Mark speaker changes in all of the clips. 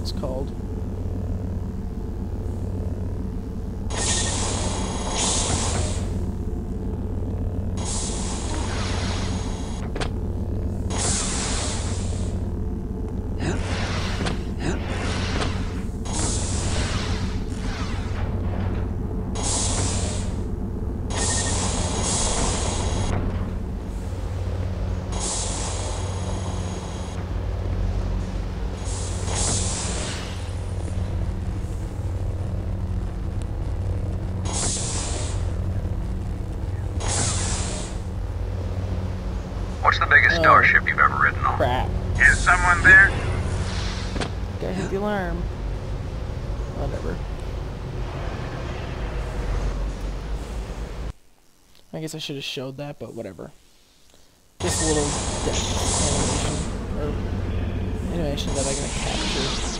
Speaker 1: it's called.
Speaker 2: What's the biggest starship you've ever ridden on?
Speaker 1: Crap.
Speaker 2: Is someone there?
Speaker 1: Gotta hit the alarm. Whatever. I guess I should have showed that, but whatever. Just a little death animation that I'm gonna capture.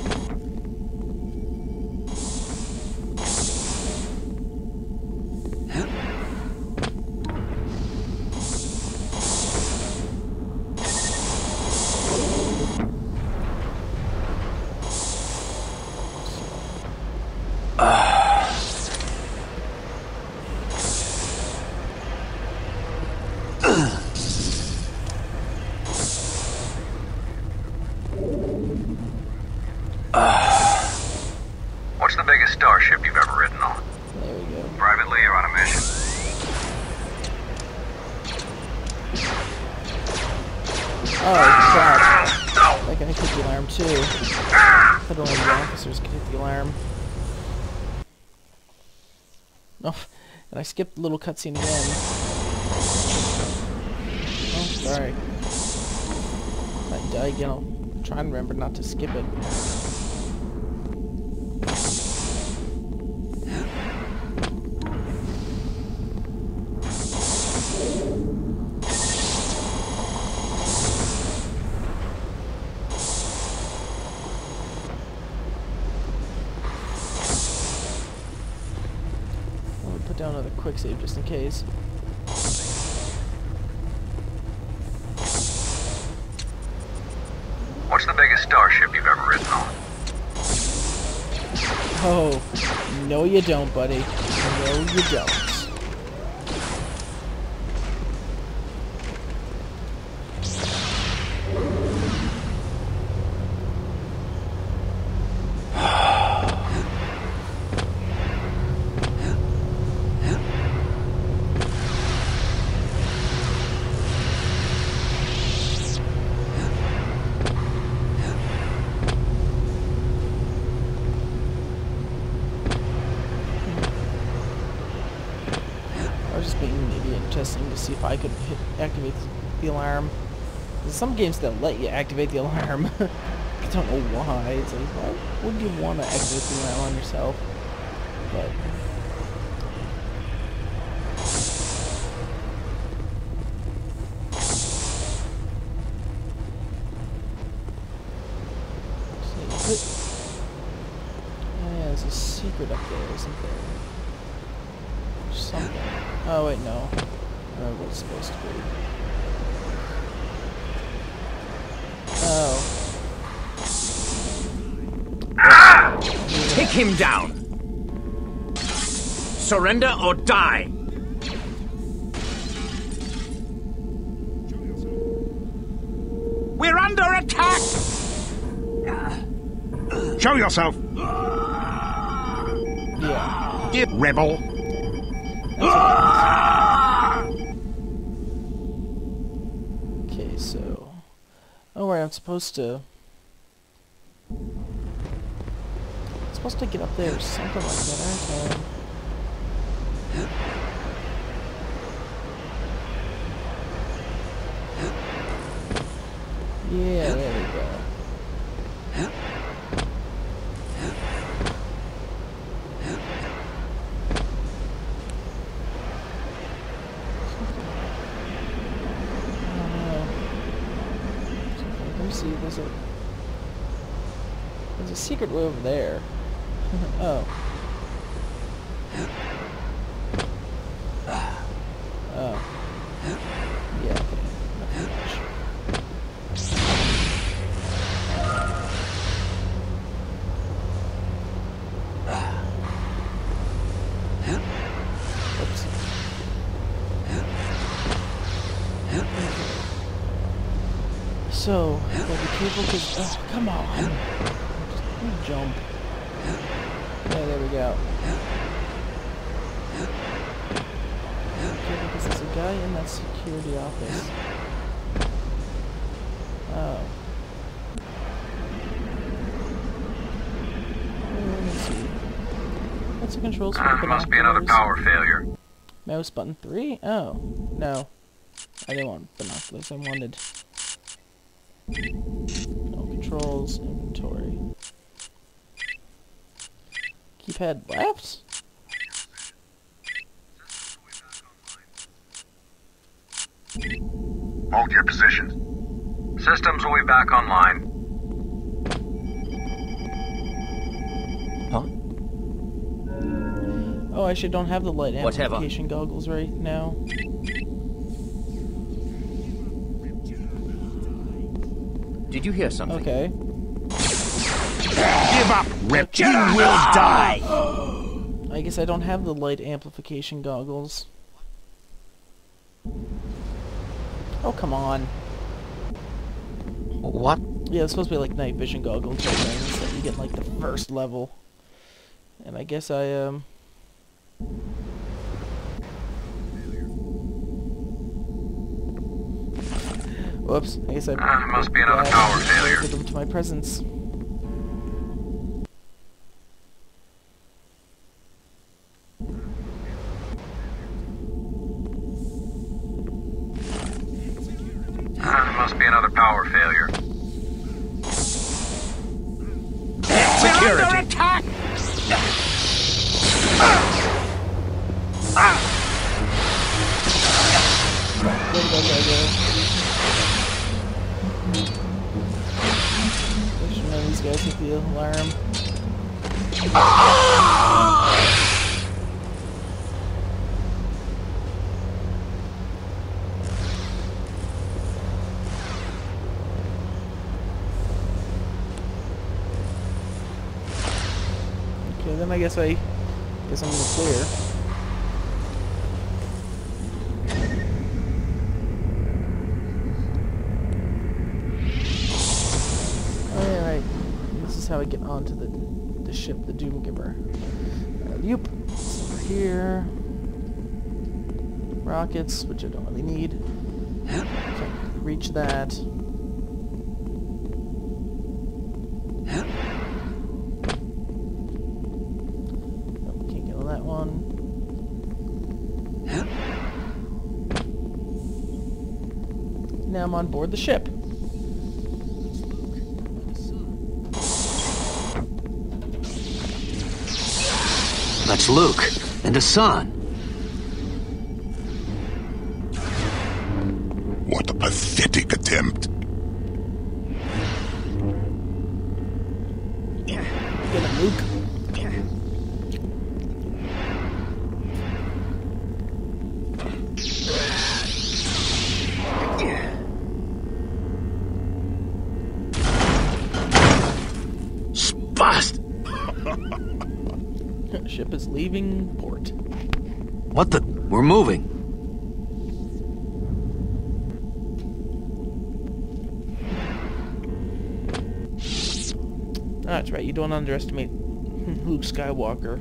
Speaker 2: What's the biggest starship you've ever ridden on?
Speaker 1: There we go.
Speaker 2: Privately or on a mission?
Speaker 1: Oh crap! Like I hit the alarm too. I thought only the officers could hit the alarm. Oh, and I skipped the little cutscene again. Oh, sorry. If I die again, I'll try and remember not to skip it. Put down another quick save just in case.
Speaker 2: What's the biggest starship you've ever ridden on?
Speaker 1: Oh, no you don't, buddy. No you don't. Just being maybe interesting to see if I could activate the alarm. There's some games that let you activate the alarm. I don't know why. It's like, why would you want to activate the alarm on yourself? But yeah, there's a secret up there, isn't there? Something. Oh wait, no. I don't know what it's supposed to be. Oh.
Speaker 3: Take him down! Surrender or die! We're under attack! Show yourself!
Speaker 1: Yeah.
Speaker 3: Rebel!
Speaker 1: Okay, so... Oh, right, I'm supposed to get up there or something like that, aren't I? Yeah, there we go. See, there's a secret way over there. Oh. Oh. Yeah, okay. Nothing much. So, gotta be careful because, come on. Just jump. Yeah, there we go. Careful because there's a guy in that security office. Oh. Let me see. What's the controls for the
Speaker 2: Must be another power failure.
Speaker 1: Mouse button 3? Oh. No. I didn't want binoculars. I wanted... No controls. Inventory. Keypad left?
Speaker 2: Hold your position. Systems will be back online.
Speaker 4: Huh?
Speaker 1: Oh, I actually don't have the light
Speaker 4: Whatever.
Speaker 1: amplification goggles right now.
Speaker 4: Did you hear something?
Speaker 1: Okay.
Speaker 3: Give up, Rip. You will die.
Speaker 1: I guess I don't have the light amplification goggles. Oh, come on.
Speaker 4: What?
Speaker 1: Yeah, it's supposed to be like night vision goggles type things that you get like the first level. And I guess I, whoops, I guess I...
Speaker 2: Must be another power failure.
Speaker 1: Get them to my presence.
Speaker 2: Must be another power failure.
Speaker 3: Security. We're under attack.
Speaker 1: I should know these guys hit the alarm. Okay, then I guess I'm gonna clear. Alright, this is how I get onto the ship, the Doomgiver. Yep, over here. Rockets, which I don't really need. Can't reach that. Nope, can't get on that one. Now I'm on board the ship.
Speaker 5: That's Luke and the sun.
Speaker 3: What a pathetic attempt.
Speaker 1: Get it, Luke.
Speaker 5: Spast!
Speaker 1: Ship is leaving port.
Speaker 5: What the? We're moving.
Speaker 1: Oh, that's right, you don't underestimate Luke Skywalker.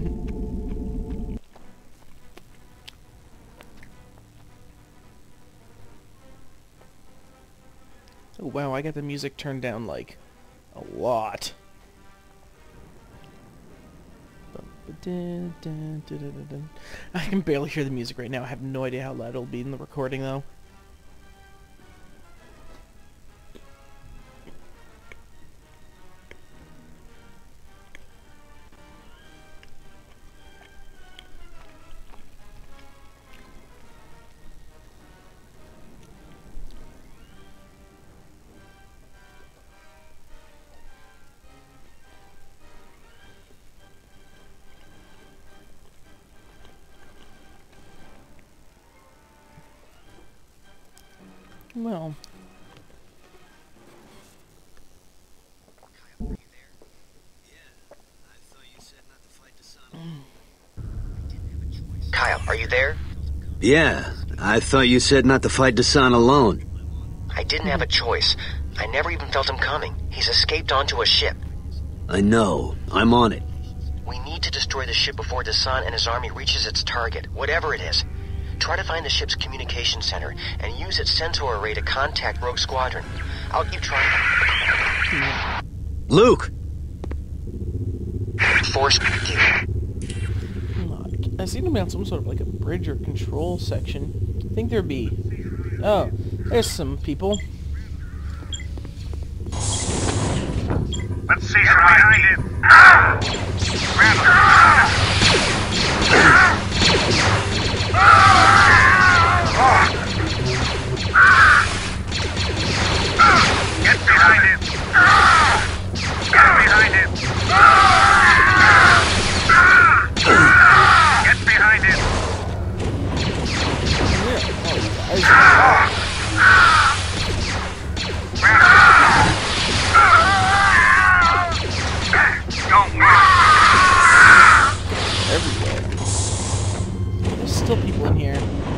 Speaker 1: Oh wow, I got the music turned down like a lot. I can barely hear the music right now. I have no idea how loud it'll be in the recording though. Well,
Speaker 6: Kyle, are you there?
Speaker 5: Yeah, I thought you said not to fight Dasan alone.
Speaker 6: I didn't have a choice. I never even felt him coming. He's escaped onto a ship.
Speaker 5: I know. I'm on it.
Speaker 6: We need to destroy the ship before Dasan and his army reaches its target, whatever it is. Try to find the ship's communication center and use its sensor array to contact Rogue Squadron. I'll keep trying.
Speaker 5: Luke!
Speaker 6: Force you.
Speaker 1: I seem to be on some sort of like a bridge or control section. I think there'd be... Oh, there's some people.
Speaker 2: Let's see from behind him. Grab him. Get behind him. Get behind him. Get behind him. Don't move.
Speaker 1: Everywhere. There's still people in here.